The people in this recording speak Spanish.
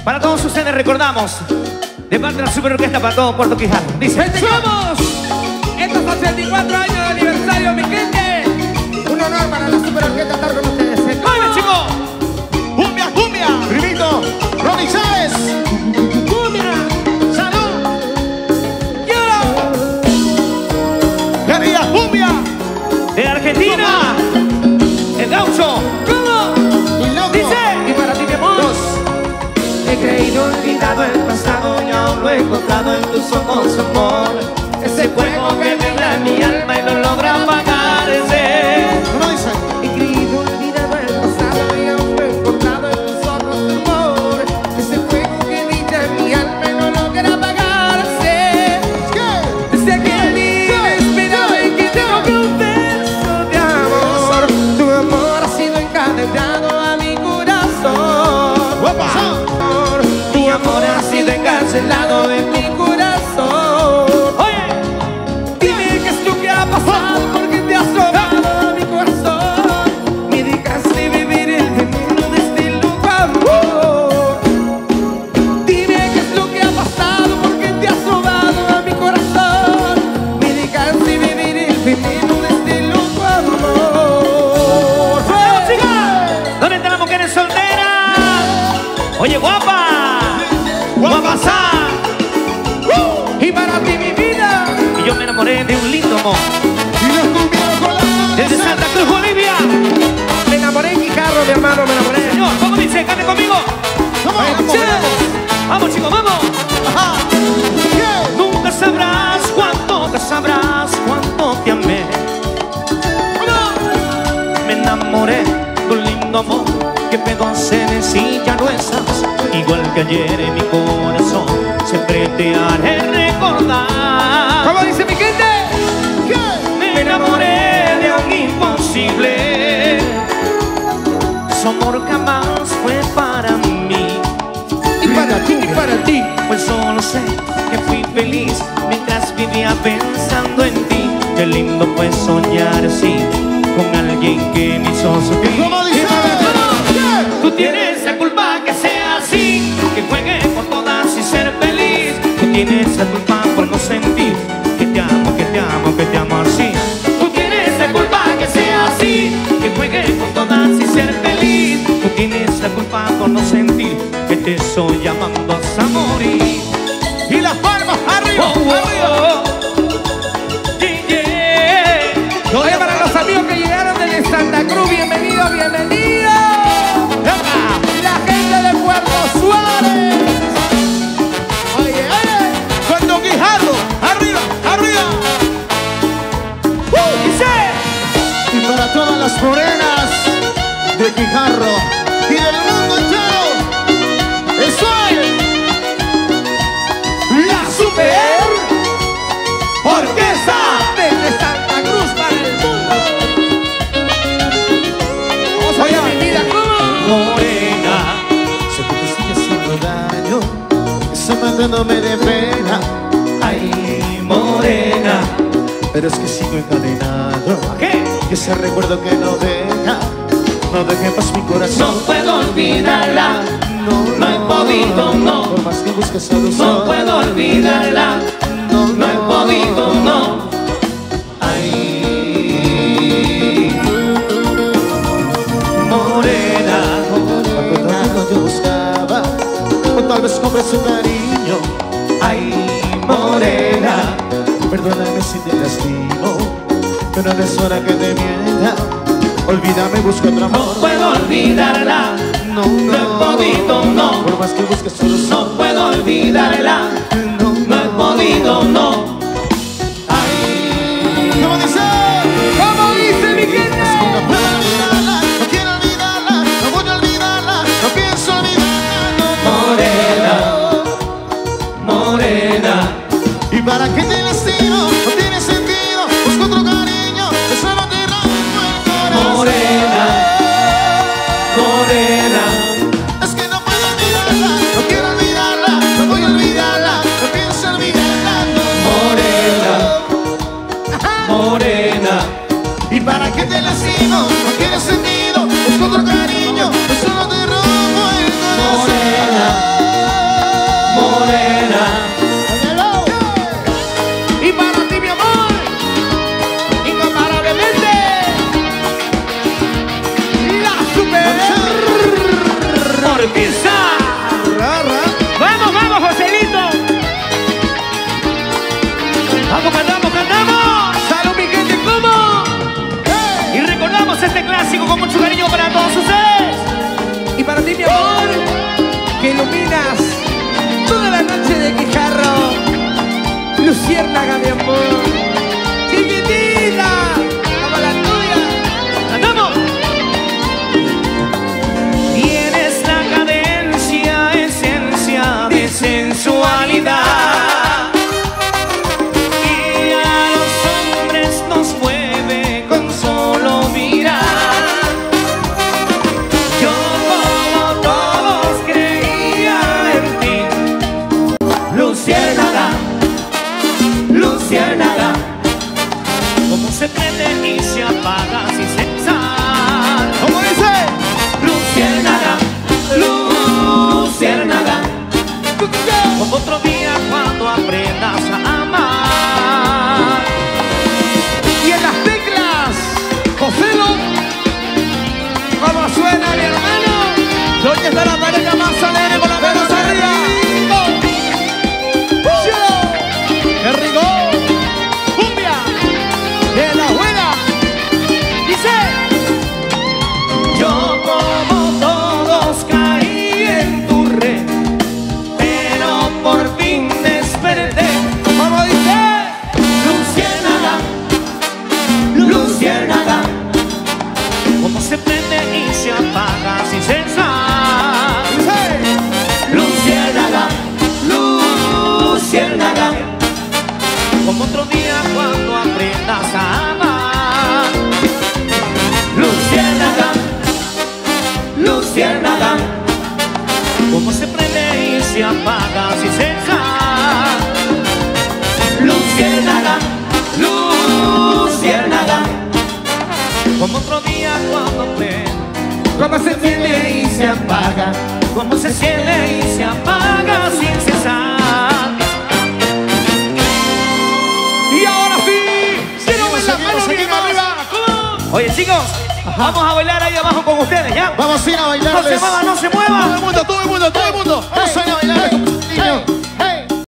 Para todos ustedes recordamos, de parte de la Super Orquesta para todo Puerto Quijarro. Dice: ¡Festejamos estos 84 años de aniversario, mi gente! Un honor para la Super Orquesta estar con ustedes. ¡Oye, chicos! ¡Cumbia, cumbia! Primito, Ronnie Chávez. ¡Cumbia! ¡Salud! ¡Querida cumbia! De Argentina, el gaucho. ¿Cómo? ¡Y loco! Dice: Y para ti, mi amor. Dos. he creído olvidado el pasado y aún lo he encontrado en tus ojos, amor. Ese fuego que brilla en mi alma y no logra apagarse. ¿Cómo dice? He creído olvidado el pasado y aún lo he encontrado en tus ojos, amor. Ese fuego que brilla en mi alma y no logra apagarse. ¿Qué? Desde aquel día esperaba y que tengo que un beso de amor. Tu amor ha sido encadenado a mi corazón. ¡Guapa! Tu amor ha sido encarcelado en mi corazón. Oye, Dime qué es lo que ha pasado, porque te has robado a mi corazón. Me dejaste vivir el veneno de este loco amor. Dime qué es lo que ha pasado, porque te has robado a mi corazón. Me dejaste vivir el veneno de este loco amor. ¡vamos, chicas! ¿Dónde están las mujeres solteras? Oye, guapa. Guapasá. Y para ti, mi vida. Y yo me enamoré de un lindo amor. ¡Y los cumbieros con la Desde Santa Cruz, Bolivia. Me enamoré en Quijarro, mi hermano, me enamoré. Señor, ¿cómo dice? Cante conmigo. ¡Vamos, vamos, vamos! Vamos, chicos, vamos. ¡Ajá! ¿Qué? Nunca sabrás cuánto te amé. Me enamoré de un lindo amor que puedo hacer si ya no estás. Igual que ayer en mi corazón siempre te haré recordar. ¿Cómo dice mi gente? ¿Qué? Me enamoré de un imposible. Su amor jamás fue para mí. Y para ti, y para ti. Pues solo sé que fui feliz mientras vivía pensando en ti. Qué lindo fue soñar así con alguien que me hizo sufrir. ¿Cómo dice? ¿Qué? Tú tienes la culpa que sea así, que juegue por todas y ser feliz. Tú tienes la culpa por no sentir que te amo, que te amo, que te amo así. Tú tienes la culpa que sea así, que juegue por todas y ser feliz. Tú tienes la culpa por no sentir que te estoy amando hasta morir. ¡Y las palmas arriba! Oh, oh, ¡Arriba! oh. Yeah, yeah. Oye, para los amigos que llegaron desde Santa Cruz, bienvenido, bienvenido. La gente de Puerto Suárez. Oye, oye. ¡Puerto Quijarro! ¡Arriba! ¡Arriba! Dice: Y para todas las morenas de Quijarro y del mundo entero, soy la Super Orquesta. Desde Santa Cruz para el mundo. Vamos a ver mi vida, ¿cómo? morena, Sé que te estoy haciendo daño, esa matándome de pena, ay morena. pero es que sigo encadenado. ¿Qué? Y ese recuerdo que no deja en paz mi No corazón. puedo olvidarla, no he podido, no. Por más que busques solución, No puedo olvidarla, no he podido, no. Ay, morena, Cuando tanto yo buscaba, o tal vez compré su cariño. ay, morena. Perdóname si te lastimo, pero no es hora que te mienta. Olvídame, busca otro No amor. puedo olvidarla, No, no he podido, no. Por más que busques solución, No puedo olvidarla, no he podido, no. Ay, ¿cómo dice? ¿Cómo dice mi gente? No puedo olvidarla, no quiero olvidarla, no voy a olvidarla, no pienso olvidarla. morena, morena. ¿Y para qué te lastimo? No tiene sentido, busco otro cariño, que solo te rompo el corazón. Morena, morena. Es que no puedo olvidarla, no quiero olvidarla, no voy a olvidarla, no pienso olvidarla. morena. Y para ti, mi amor, incomparablemente, la super Orquesta. Vamos, vamos, Joselito. Vamos, cantamos, cantamos. Salud, mi gente, ¿cómo? Y recordamos este clásico con mucho cariño para todos ustedes. Y para ti, mi amor, que iluminas toda la noche de Quijarro. Luciérnaga, mi amor. Chiquitita, como la tuya. ¡Cantamos! Tienes la cadencia, esencia de sensualidad, y a los hombres nos mueve con solo mirar. Yo como todos creía en ti, luciérnaga, luciérnaga, como se prende y se apaga sin cesar. ¿Cómo dice? Luciérnaga, luciérnaga, como otro día cuando aprendas a amar. Y en las teclas, Joselo, ¿cómo suena, mi hermano? ¿Dónde está la pareja más alegre con las manos arriba? ¡Qué rico! ¡Cumbia! ¡De la buena! Dice: Yo como todos caí en tu red, pero por fin desperté. ¿Cómo dice? Luciérnaga, luciérnaga, como se prende y se apaga sin cesar. Dice: Luciérnaga, luciérnaga, como otro día cuando aprendas a amar. Luciérnaga, luciérnaga, como se prende y se apaga sin cesar. Luciérnaga, luciérnaga, como otro día cuando prende, ¿Cómo se enciende y se apaga? como se enciende y se apaga sin cesar. Y ahora sí, quiero ver la mano bien seguimos. arriba. Oye, chicos, vamos a bailar ahí abajo con ustedes, ¿ya? Vamos a ir a No se bailarles. muevan, no se muevan. Todo el mundo, todo el mundo, todo el mundo. Vamos a ir a bailarles, niños.